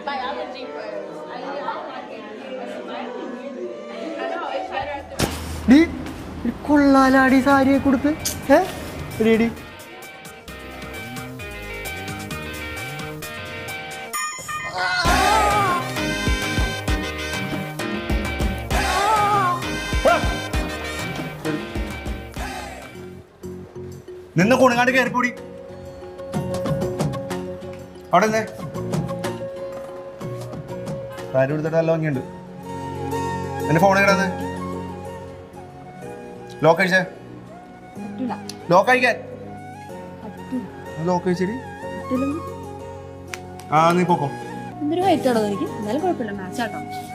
buy other jeepers. I like it. I know, it's better at the... കൊള്ളാലാടി സാരിയെ കൊടുത്ത് ready നിന്ന് കുണുങ്ങാണ്ട് കയറിക്കൂടി അവിടെ നിന്നേ സാരി കൊടുത്തിട്ട് നല്ല ഭംഗിയുണ്ട് എന്റെ ഫോൺ കിടന്ന് ലോക്ക് അഴിച്ചേ ലോക്ക് അഴിക്കാൻ ലോക്ക് അഴിച്ചേരി ആ നീ പോക്കോ എന്തൊരു ഹൈറ്റ് ആണോ എനിക്ക് എന്നാലും കുഴപ്പമില്ല മാച്ച് ആട്ടോ